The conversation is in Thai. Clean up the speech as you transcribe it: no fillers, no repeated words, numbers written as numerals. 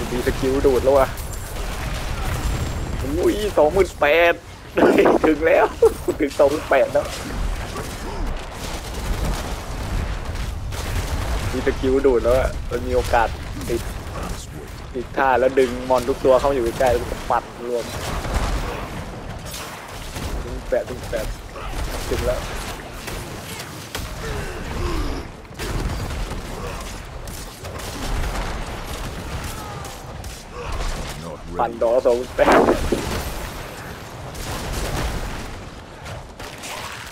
มีสกิลดูดแล้ววะอุ้ย28,000ถึงแล้วถึง28,000แล้วมีสกิลดูดแล้วอะมันมีโอกาสติดท่าแล้วดึงมอนทุกตัวเข้าอยู่ใกล้ๆแล้วก็ปัดรวมถึง8ถึงแล้วปั่นดอ28,000